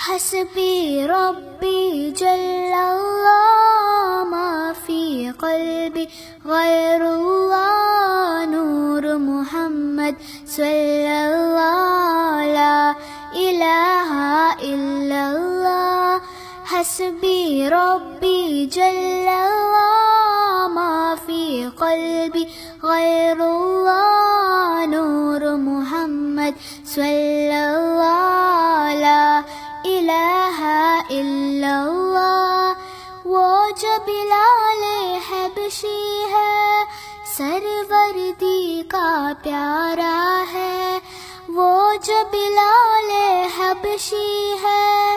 حسبي ربي جل الله ما في قلبي غير الله نور محمد صلى الله لا إله إلا الله حسبي ربي جل الله ما في قلبي غير الله نور محمد صلى الله لا الہ الا اللہ. وہ جو بلال حبشی ہے سروردی کا پیارا ہے. وہ جو بلال حبشی ہے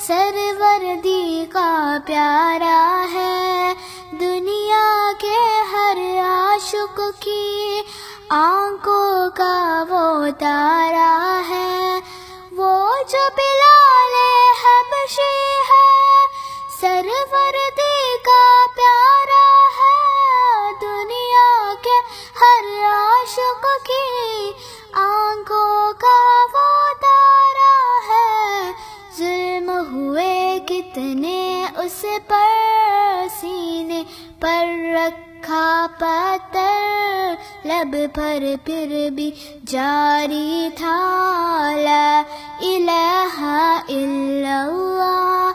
سروردی کا پیارا ہے. دنیا کے ہر عاشق کی آنکھوں کا وہ تارا ہے. وہ جو بلال حبشی ہے سروردی کا پیارا ہے. دنیا کے ہر عاشق کی آنکھوں کا وہ تارا ہے. ظلم ہوئے کتنے اس پر سینے پر رکھا پتھر لب پر پھر بھی جاری تھا لا الہ الا اللہ.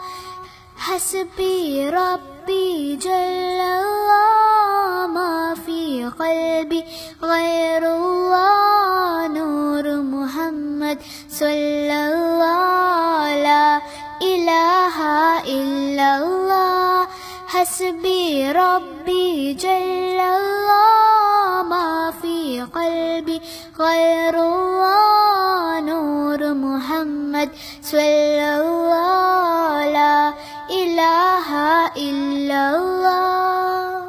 حسبی ربی جل اللہ ما فی قلبی غیر اللہ نور محمد صلی اللہ لا الہ الا اللہ. حسبی ربی جل اللہ ما فی قلبی غیر اللہ نور محمد صلی اللہ لا الہ الا اللہ.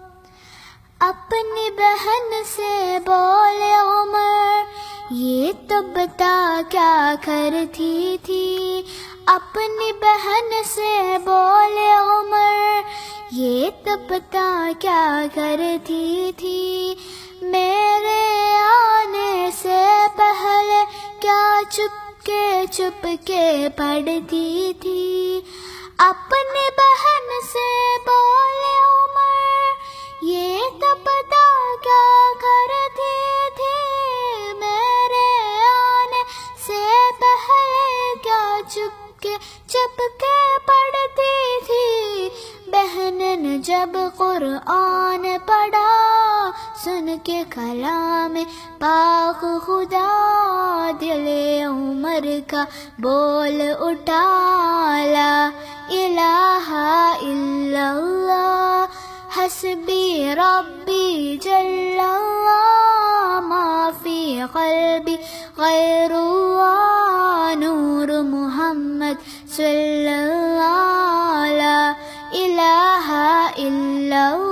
اپنی بہن سے بولے عمر یہ تو بتا کیا کرتی تھی. اپنی بہن سے بولے عمر یہ تو بتا کیا کرتی تھی. میرے آنے سے پہلے کیا چپ کے پڑھتی تھی. اپنی بہن سے بولے عمر یہ تو پتا کیا کرتی تھی. میرے آنے سے پہلے کیا چپ کے پڑھتی تھی. بہن نے جب قرآن پڑھا سن کے کلام پاک خدا دل عمر کا بول اٹھا لا الہ الا اللہ. حسبی ربی جل اللہ ما فی قلبی غیر اللہ نور محمد صلی اللہ لا الہ الا اللہ.